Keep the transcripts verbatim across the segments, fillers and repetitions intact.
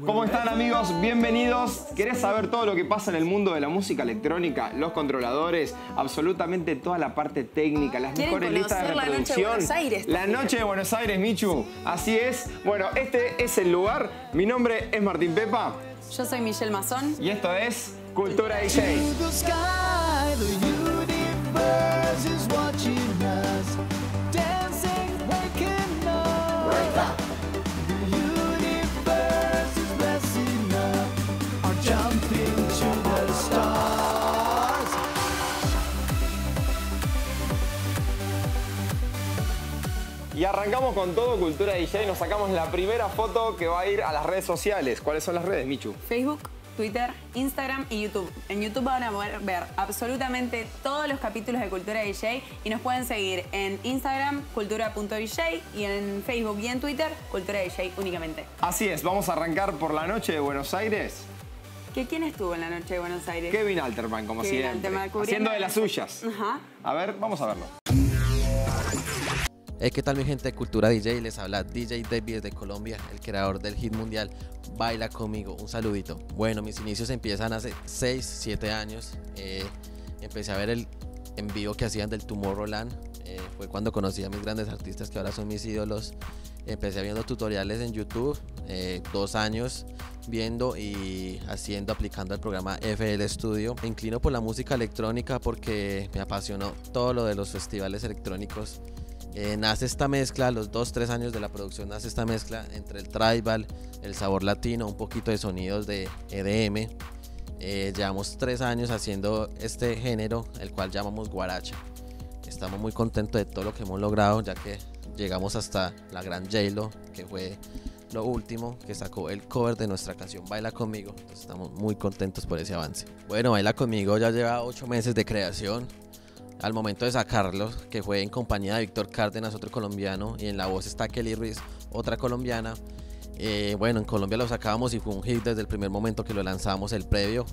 ¿Cómo están, amigos? Bienvenidos. ¿Querés saber todo lo que pasa en el mundo de la música electrónica? Los controladores, absolutamente toda la parte técnica, las mejores listas de reproducción. La noche de Buenos Aires. La noche de Buenos Aires, Michu. Así es. Bueno, este es el lugar. Mi nombre es Martín Pepa. Yo soy Michelle Mazón. Y esto es Cultura D J. Y arrancamos con todo Cultura D J y nos sacamos la primera foto que va a ir a las redes sociales. ¿Cuáles son las redes, Michu? Facebook, Twitter, Instagram y YouTube. En YouTube van a poder ver absolutamente todos los capítulos de Cultura D J y nos pueden seguir en Instagram, cultura punto D J, y en Facebook y en Twitter, Cultura D J únicamente. Así es, vamos a arrancar por la noche de Buenos Aires. ¿Que ¿Quién estuvo en la noche de Buenos Aires? Kevin Alterman, como Kevin siempre. Alterman, haciendo de las suyas. Ajá. A ver, vamos a verlo. Hey, ¿qué tal, mi gente de Cultura D J? Les habla D J David de Colombia, el creador del hit mundial Baila Conmigo. Un saludito. Bueno, mis inicios empiezan hace seis, siete años. Eh, empecé a ver el en vivo que hacían del Tomorrowland. Eh, fue cuando conocí a mis grandes artistas que ahora son mis ídolos. Empecé viendo tutoriales en YouTube, eh, dos años viendo y haciendo, aplicando el programa F L Studio. Me inclino por la música electrónica porque me apasionó todo lo de los festivales electrónicos. Eh, nace esta mezcla, a los dos, tres años de la producción nace esta mezcla entre el tribal, el sabor latino, un poquito de sonidos de E D M. Eh, llevamos tres años haciendo este género, el cual llamamos guaracha. Estamos muy contentos de todo lo que hemos logrado, ya que llegamos hasta la gran J-Lo, que fue lo último, que sacó el cover de nuestra canción Baila Conmigo. Entonces estamos muy contentos por ese avance. Bueno, Baila Conmigo ya lleva ocho meses de creación. Al momento de sacarlo, que fue en compañía de Víctor Cárdenas, otro colombiano, y en la voz está Kelly Ruiz, otra colombiana. Eh, bueno, en Colombia lo sacábamos y fue un hit desde el primer momento que lo lanzamos, el previo.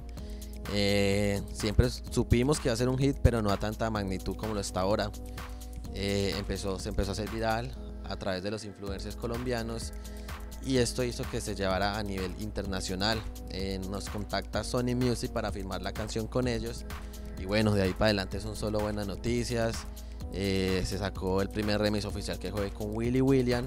Eh, siempre supimos que iba a ser un hit, pero no a tanta magnitud como lo está ahora. Eh, empezó, se empezó a hacer viral a través de los influencers colombianos y esto hizo que se llevara a nivel internacional. Eh, nos contacta Sony Music para firmar la canción con ellos. Y bueno, de ahí para adelante son solo buenas noticias. Eh, se sacó el primer remix oficial que fue con Willy William.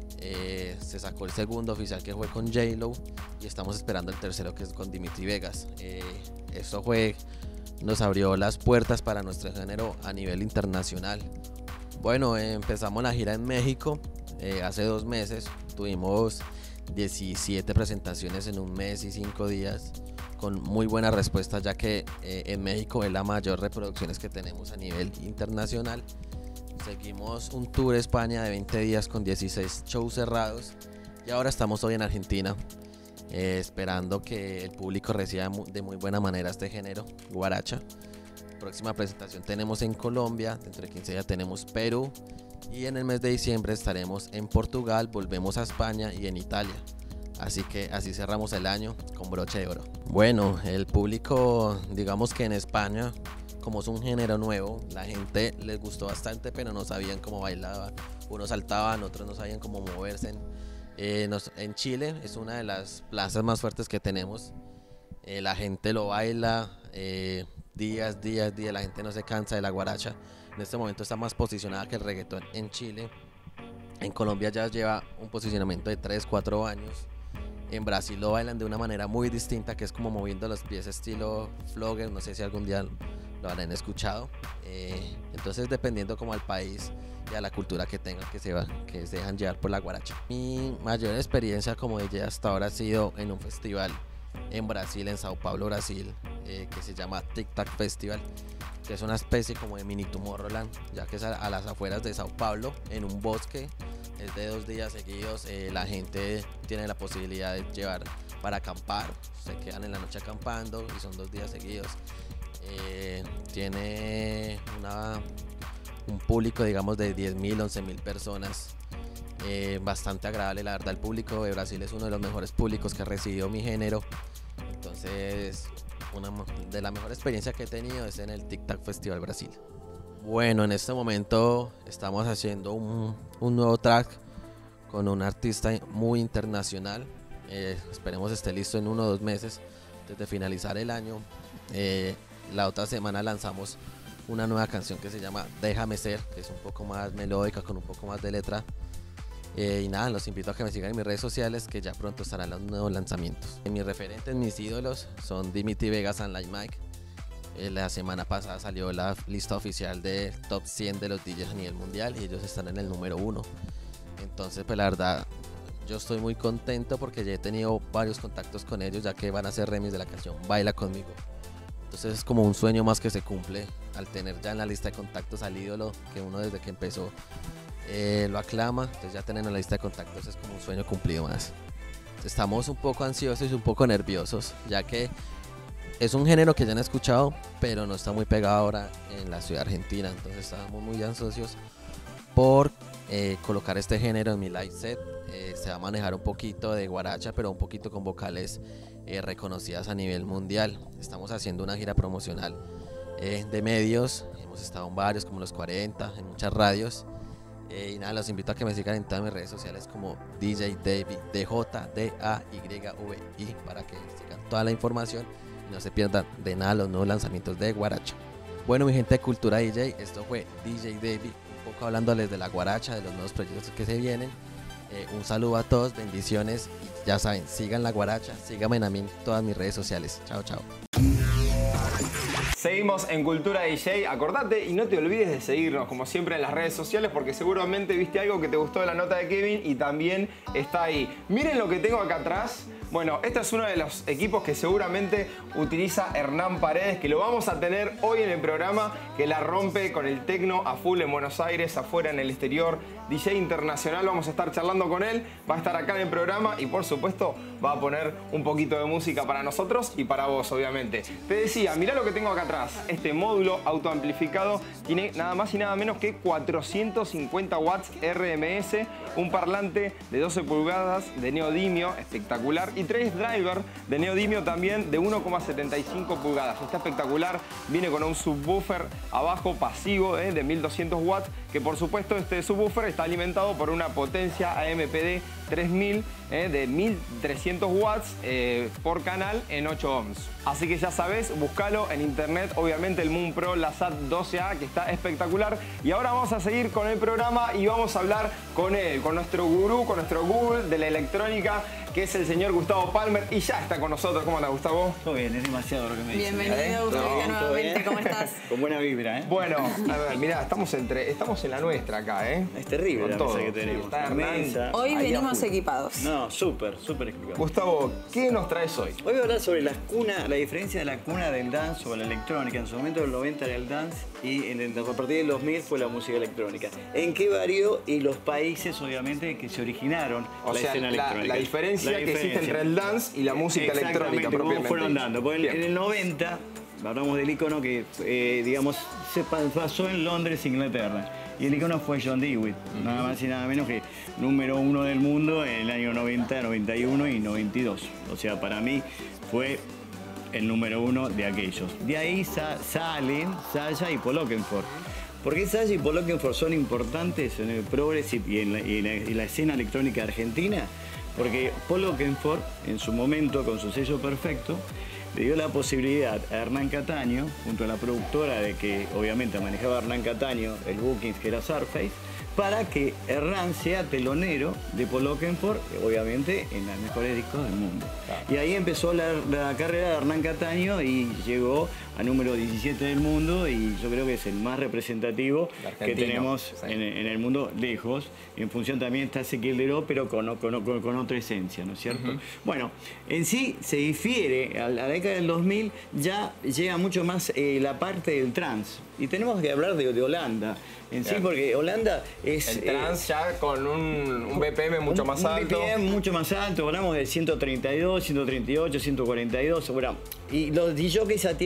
Eh, se sacó el segundo oficial que fue con J-Lo. Y estamos esperando el tercero que es con Dimitri Vegas. Eh, esto fue, nos abrió las puertas para nuestro género a nivel internacional. Bueno, eh, empezamos la gira en México eh, hace dos meses. Tuvimos diecisiete presentaciones en un mes y cinco días. Con muy buena respuesta, ya que eh, en México es la mayor reproducciones que tenemos a nivel internacional. Seguimos un tour a España de veinte días con dieciséis shows cerrados y ahora estamos hoy en Argentina, eh, esperando que el público reciba de muy buena manera este género, guaracha. Próxima presentación tenemos en Colombia, dentro de quince días tenemos Perú y en el mes de diciembre estaremos en Portugal, volvemos a España y en Italia. Así que así cerramos el año con broche de oro. Bueno, el público, digamos que en España, como es un género nuevo, la gente les gustó bastante, pero no sabían cómo bailaban. Unos saltaban, otros no sabían cómo moverse. Eh, nos, en Chile es una de las plazas más fuertes que tenemos. Eh, la gente lo baila eh, días, días, días. La gente no se cansa de la guaracha. En este momento está más posicionada que el reggaetón en Chile. En Colombia ya lleva un posicionamiento de tres, cuatro años. En Brasil lo bailan de una manera muy distinta, que es como moviendo los pies estilo flogger. No sé si algún día lo habrán escuchado. Eh, entonces, dependiendo como al país y a la cultura que tengan, que se, va, que se dejan llevar por la guaracha. Mi mayor experiencia como D J hasta ahora ha sido en un festival en Brasil, en Sao Paulo, Brasil, eh, que se llama Tic Tac Festival, que es una especie como de mini Tomorrowland, ya que es a, a las afueras de Sao Paulo, en un bosque. Es de dos días seguidos. Eh, la gente tiene la posibilidad de llevar para acampar, se quedan en la noche acampando y son dos días seguidos. Eh, tiene una, un público, digamos, de diez mil, once mil personas. Eh, bastante agradable, la verdad. El público de Brasil es uno de los mejores públicos que ha recibido mi género. Entonces, una de las mejores experiencias que he tenido es en el Tic Tac Festival Brasil. Bueno, en este momento estamos haciendo un, un nuevo track con un artista muy internacional. Eh, esperemos esté listo en uno o dos meses desde finalizar el año. Eh, la otra semana lanzamos una nueva canción que se llama Déjame Ser, que es un poco más melódica, con un poco más de letra. Eh, y nada, los invito a que me sigan en mis redes sociales, que ya pronto estarán los nuevos lanzamientos. Mis referentes, mis ídolos son Dimitri Vegas and Like Mike. Eh, la semana pasada salió la lista oficial de top cien de los D Js a nivel mundial y ellos están en el número uno. Entonces, pues la verdad, yo estoy muy contento porque ya he tenido varios contactos con ellos, ya que van a hacer remix de la canción Baila Conmigo. Entonces es como un sueño más que se cumple al tener ya en la lista de contactos al ídolo que uno desde que empezó eh, lo aclama. Entonces ya tener en la lista de contactos es como un sueño cumplido más. Estamos un poco ansiosos y un poco nerviosos, ya que es un género que ya han escuchado, pero no está muy pegado ahora en la ciudad argentina. Entonces estamos muy ansiosos por eh, colocar este género en mi live set. Eh, se va a manejar un poquito de guaracha, pero un poquito con vocales eh, reconocidas a nivel mundial. Estamos haciendo una gira promocional eh, de medios. Hemos estado en varios, como los cuarenta, en muchas radios. Eh, y nada, los invito a que me sigan en todas mis redes sociales como D J David, D J D A Y V I, para que sigan toda la información y no se pierdan de nada los nuevos lanzamientos de guaracha. Bueno, mi gente de Cultura D J, esto fue D J David, un poco hablándoles de la guaracha, de los nuevos proyectos que se vienen. Eh, un saludo a todos, bendiciones y ya saben, sigan la guaracha, síganme a mí en todas mis redes sociales. Chao, chao. Seguimos en Cultura D J. Acordate y no te olvides de seguirnos, como siempre, en las redes sociales, porque seguramente viste algo que te gustó de la nota de Kevin y también está ahí. Miren lo que tengo acá atrás. Bueno, este es uno de los equipos que seguramente utiliza Hernán Paredes, que lo vamos a tener hoy en el programa, que la rompe con el tecno a full en Buenos Aires, afuera en el exterior. D J internacional, vamos a estar charlando con él, va a estar acá en el programa y por supuesto va a poner un poquito de música para nosotros y para vos, obviamente. Te decía, mirá lo que tengo acá atrás. Este módulo autoamplificado tiene nada más y nada menos que cuatrocientos cincuenta watts R M S, un parlante de doce pulgadas de neodimio, espectacular, y tres drivers de neodimio también de uno coma setenta y cinco pulgadas. Está espectacular, viene con un subwoofer abajo pasivo eh, de mil doscientos watts, que por supuesto este subwoofer está alimentado por una potencia A M P D tres mil eh, de mil trescientos watts eh, por canal en ocho ohms. Así que ya sabes, búscalo en internet, obviamente el Moon Pro Lasat doce A, que está espectacular. Y ahora vamos a seguir con el programa y vamos a hablar con él, con nuestro gurú, con nuestro Google de la electrónica, que es el señor Gustavo Palmer, y ya está con nosotros. ¿Cómo anda, Gustavo? Todo bien, es demasiado lo que me dicen. Bienvenido, Gustavo, ¿eh? Nuevamente, ¿cómo estás? Con buena vibra, ¿eh? Bueno, a ver, mirá, estamos, entre, estamos en la nuestra acá, ¿eh? Es terrible con la todo mesa que tenemos. Está La mesa. Hoy ahí venimos a full. equipados. No, súper, súper explicado. Gustavo, ¿qué nos traes hoy? Hoy voy a hablar sobre las cunas, la diferencia de la cuna del dance o la electrónica. En su momento del noventa era el dance y en el, a partir del dos mil fue la música electrónica. ¿En qué varió? Y los países, obviamente, que se originaron O la sea, escena la, electrónica. la diferencia La que existe diferencia. entre el dance y la música Exactamente, electrónica cómo propiamente. fueron dando. Porque en, Bien. en el noventa, hablamos del icono que, eh, digamos, se pasó en Londres, Inglaterra. Y el icono fue John Dewitt, uh-huh. nada más y nada menos que número uno del mundo en el año noventa, noventa y uno y noventa y dos. O sea, para mí fue el número uno de aquellos. De ahí sa salen Sasha y Paul Oakenfold. ¿Por qué Sasha y Paul Oakenfold son importantes en el progressive y en la, y en la, y la escena electrónica argentina? Porque Paul Oakenfold, en su momento, con su sello perfecto, le dio la posibilidad a Hernán Cataño, junto a la productora de que obviamente manejaba Hernán Cataño, el Bookings, que era Surface, para que Hernán sea telonero de Paul Oakenfold, obviamente en los mejores discos del mundo. Claro. Y ahí empezó la, la carrera de Hernán Cataño y llegó a número diecisiete del mundo, y yo creo que es el más representativo que tenemos sí. en, en el mundo lejos. En función también está Ezequiel Leró, pero con, con, con, con otra esencia, ¿no es cierto? Uh-huh. Bueno, en sí se difiere, a la década del dos mil ya llega mucho más eh, la parte del trance. Y tenemos que hablar de, de Holanda, en sí, porque Holanda es... El trance eh, ya con un, un B P M mucho un, más un alto. Un B P M mucho más alto, hablamos de ciento treinta y dos, ciento treinta y ocho, ciento cuarenta y dos, bueno, y los D Js ya tienen otra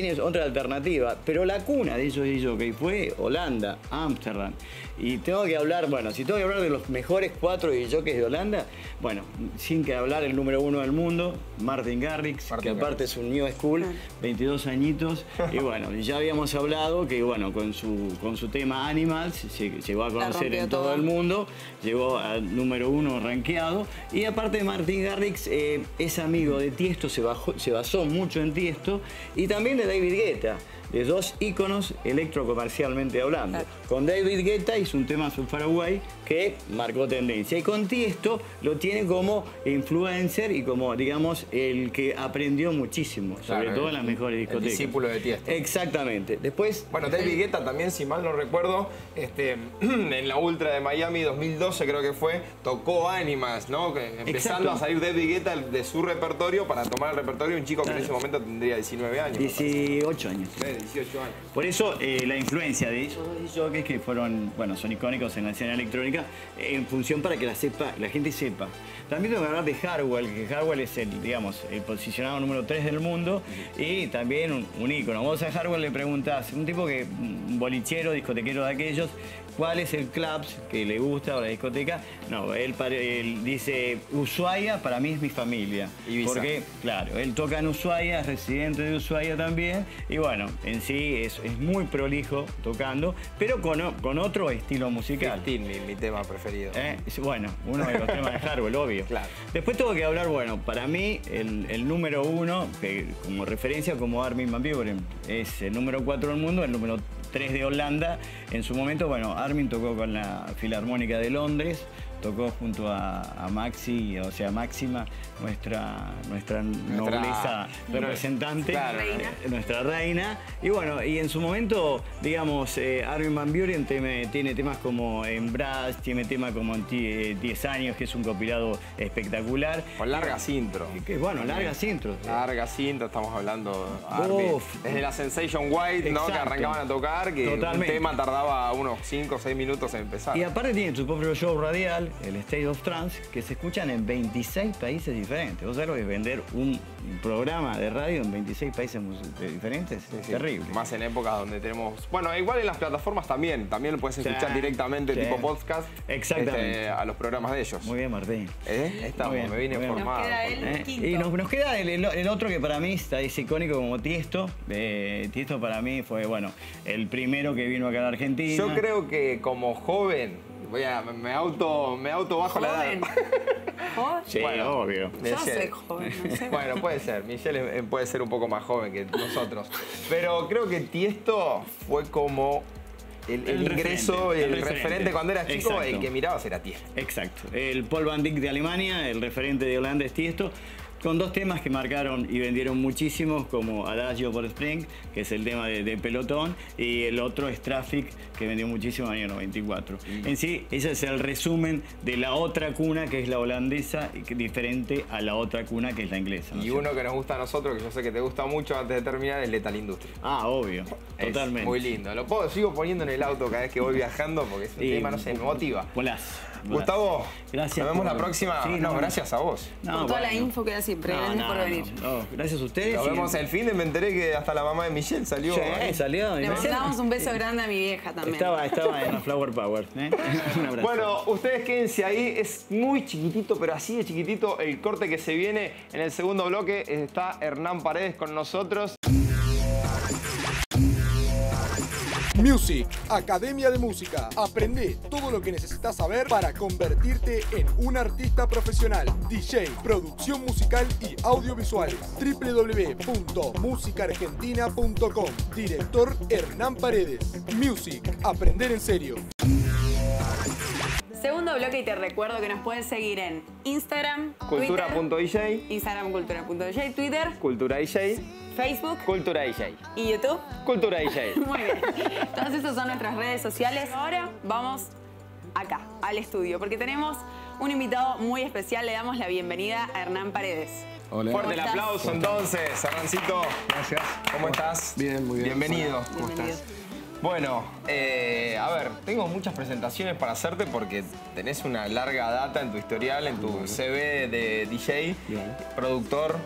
otra alternativa. Pero la cuna de esos D J fue Holanda, Ámsterdam. Y tengo que hablar, bueno, si tengo que hablar de los mejores cuatro D Js de Holanda, bueno, sin que hablar el número uno del mundo, Martin Garrix, Martin que aparte Garrix. Es un new school, veintidós añitos. Y bueno, ya habíamos hablado que, bueno, con su, con su tema Animals, se llegó a conocer en todo, todo el mundo, llegó al número uno rankeado. Y aparte de Martin Garrix, eh, es amigo de Tiesto, se, bajó, se basó mucho en Tiesto, y también de David Guetta, de dos íconos electrocomercialmente hablando. Claro. Con David Guetta hizo un tema Super Far Away que marcó tendencia. Y con Tiesto lo tiene como influencer y como, digamos, el que aprendió muchísimo, sobre claro, todo en las mejores discotecas. El discípulo de Tiesto. Exactamente. Después... Bueno, David Guetta también, si mal no recuerdo, este, en la Ultra de Miami dos mil doce creo que fue, tocó Animals, ¿no? Empezando Exacto. a salir David Guetta de su repertorio para tomar el repertorio de un chico que claro. en ese momento tendría diecinueve años. dieciocho años. dieciocho años. Por eso eh, la influencia de esos dos jockeys que fueron, bueno, son icónicos en la escena electrónica, eh, en función para que la sepa, la gente sepa. También tengo que hablar de Hardwell, que Hardwell es el, digamos, el posicionado número tres del mundo y también un, un ícono. Vos a Hardwell le preguntás, un tipo que, un bolichero, discotequero de aquellos, ¿cuál es el club que le gusta o la discoteca? No, él, él dice, Ushuaia para mí es mi familia. Ibiza. Porque, claro, él toca en Ushuaia, es residente de Ushuaia también. Y bueno, en sí es, es muy prolijo tocando, pero con, con otro estilo musical. quince, mi, mi tema preferido. ¿Eh? Bueno, uno de los temas de Hardwell, obvio. Claro. Después tengo que hablar, bueno, para mí el, el número uno, que como referencia como Armin van Buuren, es el número cuatro del mundo, el número tres de Holanda. En su momento, bueno, Armin tocó con la Filarmónica de Londres, tocó junto a, a Maxi, o sea, Máxima, nuestra, nuestra, nuestra nobleza representante, claro, reina. Eh, nuestra reina. Y bueno, y en su momento, digamos, eh, Armin van Buuren tiene, tiene temas como En Brass, tiene temas como en diez años, que es un compilado espectacular. Con largas intros. Que, bueno, largas intros. Largas intros, estamos hablando, Armin. Desde la Sensation White, ¿no? Que arrancaban a tocar, que Totalmente. un tema tardaba unos cinco o seis minutos en empezar. Y aparte tiene su propio show radial, el State of Trance, que se escuchan en veintiséis países diferentes. ¿Vos sabés lo que es vender un programa de radio en veintiséis países diferentes? Sí, es sí. terrible. Más en épocas donde tenemos... Bueno, igual en las plataformas también. También lo puedes escuchar sí, directamente, sí. tipo podcast. Exactamente. Este, a los programas de ellos. Muy bien, Martín. ¿Eh? Estamos, bien, me vine formado. Nos queda el ¿Eh? quinto. Y nos, nos queda el, el, el otro que para mí está, es icónico como Tiesto. Eh, Tiesto para mí fue, bueno, el primero que vino acá a la Argentina. Yo creo que como joven... Voy a, me auto, me auto bajo ¿Joven? la edad. ¿Joven? Sí, bueno, obvio. Yo soy joven, no sé. Bueno, puede ser. Michelle puede ser un poco más joven que nosotros. Pero creo que Tiesto fue como el, el, el ingreso, referente, el, el referente. referente cuando era chico, Exacto. el que mirabas era Tiesto. Exacto. El Paul van Dyk de Alemania, el referente de Holanda es Tiesto. Con dos temas que marcaron y vendieron muchísimos, como Adagio por Spring, que es el tema de, de Pelotón, y el otro es Traffic, que vendió muchísimo en el año noventa y cuatro. Mm. En sí, ese es el resumen de la otra cuna, que es la holandesa, diferente a la otra cuna, que es la inglesa. ¿no? Y uno que nos gusta a nosotros, que yo sé que te gusta mucho antes de terminar, es Lethal Industry. Ah, obvio. Es Totalmente. Muy lindo. Lo puedo, sigo poniendo en el auto cada vez que voy viajando, porque es un y, tema, no sé, me motiva. Volás. Gustavo, gracias. Nos vemos por... la próxima. Sí, no, no, gracias a vos. No, por toda bueno. la info que da siempre. No, gracias no, por venir. No, no, gracias a ustedes. Nos vemos el fin de me enteré que hasta la mamá de Michelle salió. Sí, ¿eh? salió. Le mandamos un beso grande a mi vieja también. Estaba, estaba en la Flower Power. ¿eh? Un abrazo. Bueno, ustedes quédense ahí. Es muy chiquitito, pero así de chiquitito el corte que se viene en el segundo bloque. Está Hernán Paredes con nosotros. Music, Academia de Música. Aprende todo lo que necesitas saber para convertirte en un artista profesional. D J, producción musical y audiovisuales. doble u doble u doble u punto música argentina punto com. Director Hernán Paredes. Music, aprender en serio. Segundo bloque y te recuerdo que nos puedes seguir en Instagram, Cultura punto D J, Instagram Cultura punto D J, Twitter, Cultura D J, Facebook, Cultura D J y YouTube, Cultura D J. Muy bien. Todas estas son nuestras redes sociales. Ahora vamos acá, al estudio, porque tenemos un invitado muy especial. Le damos la bienvenida a Hernán Paredes. Hola. Fuerte el aplauso entonces, Hernancito. Gracias. ¿Cómo estás? Bien, muy bien. Bienvenido. ¿Cómo Bienvenido. estás? Bueno, eh, a ver, tengo muchas presentaciones para hacerte porque tenés una larga data en tu historial, en tu C V de D J, Bien. productor,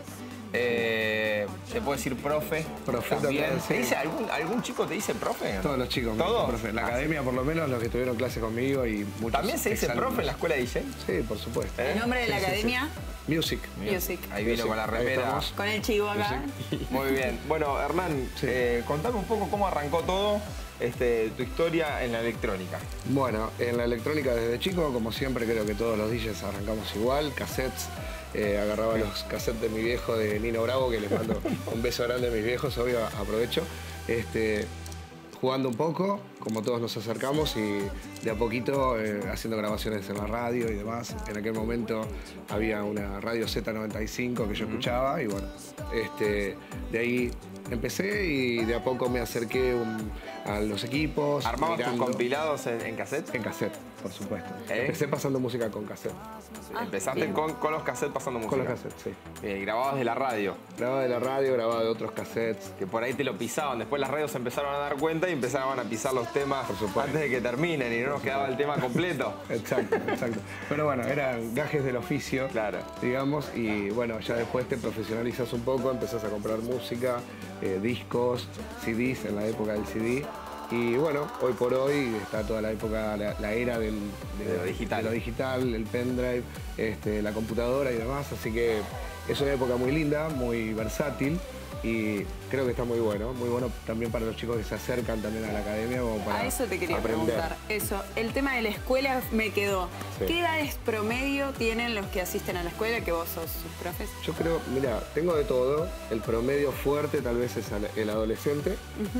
Eh, ¿Se puede decir profe? Profe también, sí. ¿Te dice algún, algún chico te dice profe? Todos los chicos me ¿Todos? dicen profe. En la Ah, academia, por lo menos, los que tuvieron clase conmigo y muchos ¿También se dice exalumnos. profe en la escuela de D J? Sí, por supuesto. ¿El nombre de la Sí, sí, sí. academia? Music. Music. Ahí vino Music, con la ahí remera. estamos. Con el chivo acá. Muy bien. Bueno, Hernán, Sí. eh, contame un poco cómo arrancó todo, este, tu historia en la electrónica. Bueno, en la electrónica desde chico, como siempre, creo que todos los D Js arrancamos igual, cassettes. Eh, agarraba los cassettes de mi viejo, de Nino Bravo, que les mando un beso grande a mis viejos, obvio, aprovecho. Este, jugando un poco, como todos nos acercamos y de a poquito eh, haciendo grabaciones en la radio y demás. En aquel momento había una radio Z noventa y cinco que yo escuchaba y bueno, este, de ahí empecé y de a poco me acerqué un- a los equipos. ¿Armabas tus mirando. compilados en, en cassette? En cassette, por supuesto. ¿Eh? Empecé pasando música con cassette. Ah, Empezaste bien. con, con los cassettes pasando música. Con los cassettes, sí. Eh, grababas de la radio, Grababa de la radio, grababa de otros cassettes. que por ahí te lo pisaban. Después las radios se empezaron a dar cuenta y empezaban a pisar los temas Por supuesto. antes de que terminen y no nos quedaba el tema completo. Exacto, exacto. Pero bueno, eran gajes del oficio, Claro. digamos, y bueno, ya después te profesionalizas un poco, empezás a comprar música, eh, discos, C Ds en la época del C D. Y bueno, hoy por hoy está toda la época, la, la era del, De lo digital. de lo digital, el pendrive, este, la computadora y demás. Así que es una época muy linda, muy versátil y creo que está muy bueno. Muy bueno también para los chicos que se acercan también a la academia como para A eso te quería aprender. preguntar. Eso, el tema de la escuela me quedó. Sí. ¿Qué edades promedio tienen los que asisten a la escuela, que vos sos sus profes? Yo creo, mira, tengo de todo. El promedio fuerte tal vez es al- el adolescente,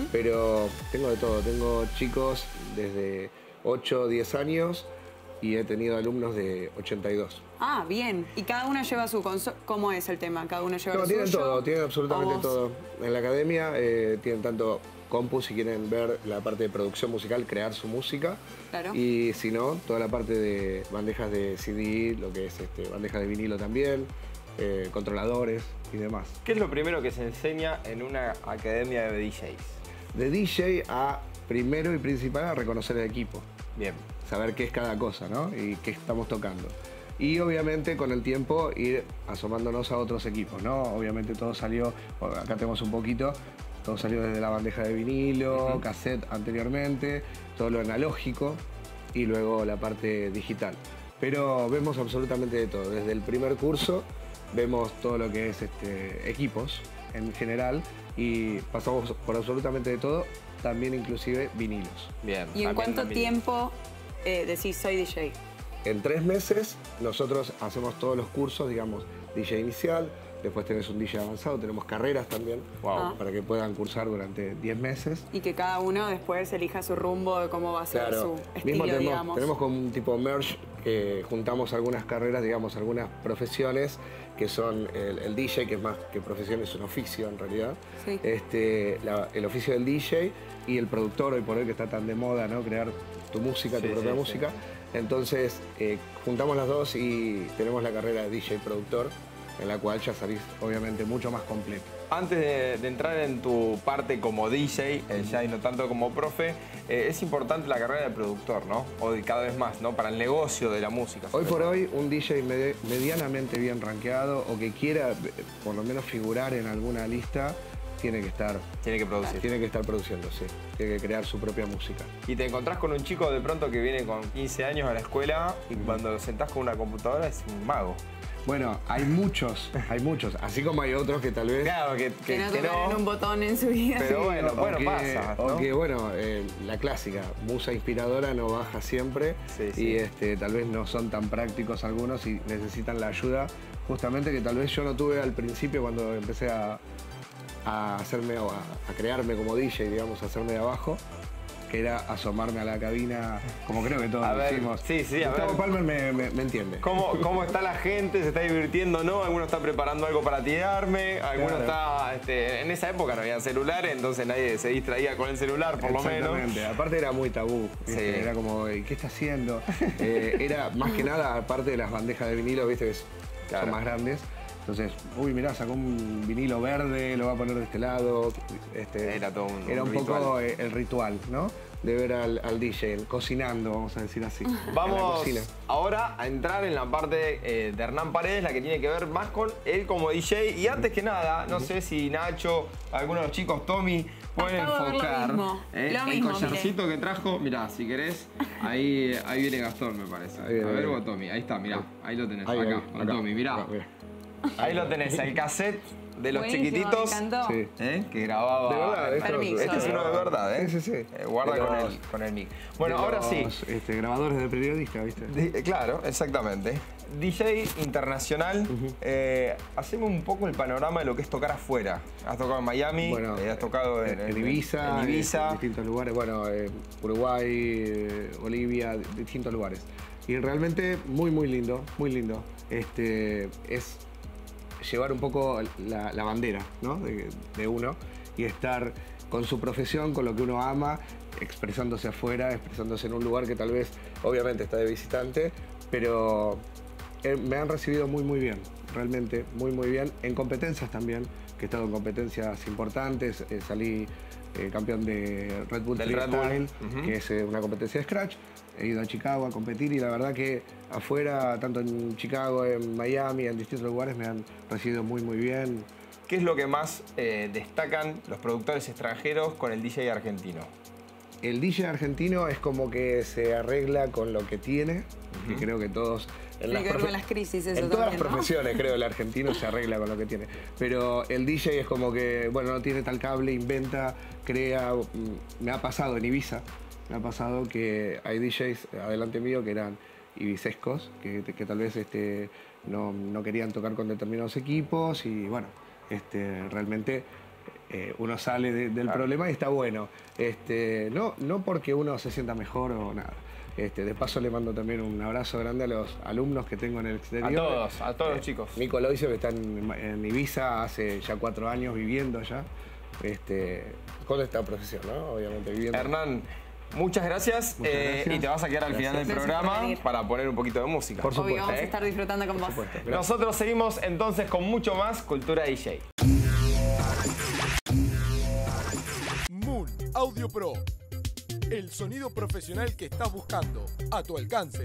pero tengo de todo. Tengo chicos desde ocho, diez años y he tenido alumnos de ochenta y dos. Ah, bien. ¿Y cada uno lleva su consola? ¿Cómo es el tema? ¿Cada uno lleva No, lo tienen suyo? todo, tienen ¿O absolutamente vos? todo. En la academia eh, tienen tanto compu si quieren ver la parte de producción musical, crear su música. Claro. Y si no, toda la parte de bandejas de C D, lo que es este, bandejas de vinilo también, eh, controladores y demás. ¿Qué es lo primero que se enseña en una academia de D Js? De D J a primero y principal a reconocer el equipo, Bien. saber qué es cada cosa, ¿no? Y qué estamos tocando. Y obviamente con el tiempo ir asomándonos a otros equipos, ¿no? Obviamente todo salió, acá tenemos un poquito, todo salió desde la bandeja de vinilo, cassette anteriormente, todo lo analógico y luego la parte digital. Pero vemos absolutamente de todo, desde el primer curso vemos todo lo que es este, equipos en general y pasamos por absolutamente de todo, también inclusive vinilos. Bien. ¿Y en también cuánto también. tiempo eh, decís soy D J? En tres meses nosotros hacemos todos los cursos, digamos, D J inicial, después tenés un D J avanzado, tenemos carreras también Wow. para que puedan cursar durante diez meses. Y que cada uno después elija su rumbo de cómo va a ser su estilo, mismo tenemos, digamos. tenemos como un tipo merge que juntamos algunas carreras, digamos, algunas profesiones que son el, el D J, que es más que profesión, es un oficio en realidad. Sí. Este, la- el oficio del D J y el productor, hoy por hoy que está tan de moda, ¿no? Crear tu música, tu Sí, propia sí, música. Entonces, eh, juntamos las dos y tenemos la carrera de D J productor, en la cual ya salís, obviamente, mucho más completo. Antes de, de entrar en tu parte como D J, eh, ya y no tanto como profe, eh, es importante la carrera de productor, ¿no? O de cada vez más, ¿no? Para el negocio de la música. Hoy sobre por todo. hoy, un D J medi- medianamente bien rankeado o que quiera, eh, por lo menos, figurar en alguna lista, tiene que estar, Tiene que producir. tiene que estar produciendo, sí. Tiene que crear su propia música. Y te encontrás con un chico de pronto que viene con quince años a la escuela y cuando lo sentás con una computadora es un mago. Bueno, hay muchos, hay muchos, así como hay otros que tal vez... Claro, que, Que, que, no que tocaron no, un botón en su vida. pero bueno, o bueno, que, pasa, o ¿no? que, bueno, eh, la clásica, musa inspiradora no baja siempre Sí, sí. y este, tal vez no son tan prácticos algunos y necesitan la ayuda justamente que tal vez yo no tuve al principio cuando empecé a, a hacerme, o a, a crearme como D J, digamos, a hacerme de abajo, que era asomarme a la cabina, como creo que todos A lo ver, hicimos. sí, sí, a Gustavo ver. Palmer me, me- me entiende. ¿Cómo, ¿Cómo está la gente? ¿Se está divirtiendo o no? Alguno está preparando algo para tirarme, alguno Claro. está... Este, en esa época no había celulares, entonces nadie se distraía con el celular, por lo menos. Exactamente. Aparte era muy tabú. ¿viste? Sí. Era como, "¿Y ¿qué está haciendo? Eh, era más que nada, aparte de las bandejas de vinilo, viste, que es- Claro. son más grandes. Entonces, uy, mirá, sacó un vinilo verde, lo va a poner de este lado. Este, Era todo un- Era un un, poco ritual. eh, el ritual, ¿no? de ver al, al D J cocinando, vamos a decir así. Vamos ahora a entrar en la parte eh, de Hernán Paredes, la que tiene que ver más con él como D J. Y antes que nada, no sé si Nacho, alguno de los chicos, Tommy, pueden Acabo de ver lo enfocar mismo, eh, lo el mismo, collarcito miré. que trajo. Mirá, si querés, ahí, ahí viene Gastón, me parece. Ahí viene, a ver ahí vos, viene. Tommy, ahí está, mirá, ahí lo tenés, Ahí, acá, ahí, con acá. Tommy, mirá. Acá, mirá. Ahí lo tenés, el cassette de los Buenísimo, chiquititos. me encantó. Sí. ¿Eh? Que grababa. De verdad, esto- Permiso. Este es uno de verdad, ¿eh? Sí, sí, sí. Eh, guarda De con los- el, con el mic. Bueno, de ahora los, sí. Este, grabadores de periodista, ¿viste? Di- claro, exactamente. D J internacional, eh, haceme un poco el panorama de lo que es tocar afuera. Has tocado en Miami, Bueno, eh, has tocado en, en, Ibiza, en Ibiza. en distintos lugares, bueno, eh, Uruguay, eh, Bolivia, distintos lugares. Y realmente muy, muy lindo, muy lindo. Este, es llevar un poco la, la bandera, ¿no? de, de uno y estar con su profesión, con lo que uno ama, expresándose afuera, expresándose en un lugar que tal vez, obviamente, está de visitante, pero eh, me han recibido muy, muy bien, realmente, muy, muy bien. En competencias también, que he estado en competencias importantes, eh, salí eh, campeón de Red Bull Del Red Freestyle, Bull. Ujú. que es eh, una competencia de Scratch. He ido a Chicago a competir y la verdad que afuera, tanto en Chicago, en Miami, en distintos lugares, me han recibido muy, muy bien. ¿Qué es lo que más eh, destacan los productores extranjeros con el D J argentino? El D J argentino es como que se arregla con lo que tiene, y creo que todos... En Tiene que ver profe- con las crisis eso En todas también, las ¿no? profesiones, creo, el argentino se arregla con lo que tiene. Pero el D J es como que, bueno, no tiene tal cable, inventa, crea... mm, Me ha pasado en Ibiza, me ha pasado que hay D Js adelante mío que eran ibicescos, que, que tal vez este, no, no querían tocar con determinados equipos y, bueno, este, realmente... Eh, uno sale de- del Claro. problema y está bueno. Este, no, no porque uno se sienta mejor o nada. Este, de paso le mando también un abrazo grande a los alumnos que tengo en el exterior. A todos, a todos los Eh, chicos. Nico Loisio, que está en, en Ibiza hace ya cuatro años viviendo allá. Este, con esta profesión, ¿no? Obviamente viviendo. Hernán, muchas gracias, Muchas eh, gracias. y te vas a quedar al final del Gracias por programa venir. para poner un poquito de música. Por Obvio, supuesto, vamos a ¿eh? estar disfrutando con vos. Por supuesto. Nosotros seguimos entonces con mucho más Cultura D J. Moon Audio Pro. El sonido profesional que estás buscando, a tu alcance.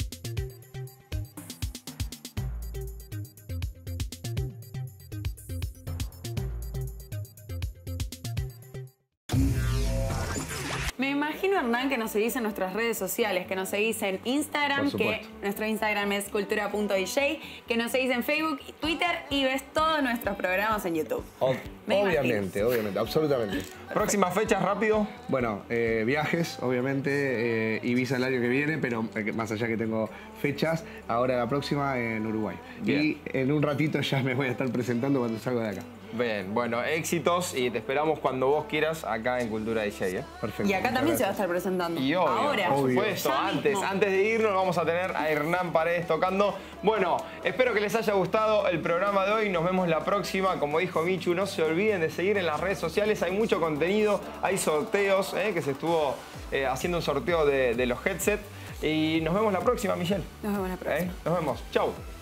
Me imagino, Hernán, que nos seguís en nuestras redes sociales, que nos seguís en Instagram, Por que supuesto. nuestro Instagram es cultura punto d j, que nos seguís en Facebook y Twitter y ves todos nuestros programas en YouTube. Ob- Me obviamente, obviamente, absolutamente. Próximas fechas, rápido. Bueno, eh, viajes, obviamente, eh, Ibiza el año que viene, pero eh, más allá que tengo fechas, ahora la próxima en Uruguay. Bien. Y en un ratito ya me voy a estar presentando cuando salgo de acá. Bien, bueno, éxitos y te esperamos cuando vos quieras acá en Cultura D J, ¿eh? Perfecto. Y acá muchas también se va a gracias. estar presentando. Y obvio, Ahora, por Obvio. supuesto, ya antes, mismo. antes de irnos vamos a tener a Hernán Paredes tocando. Bueno, espero que les haya gustado el programa de hoy, nos vemos la próxima. Como dijo Michu, no se olviden de seguir en las redes sociales, hay mucho contenido, hay sorteos, ¿eh? Que se estuvo eh, haciendo un sorteo de, de los headsets. Y nos vemos la próxima, Michelle. Nos vemos la próxima. ¿Eh? Nos vemos, chau.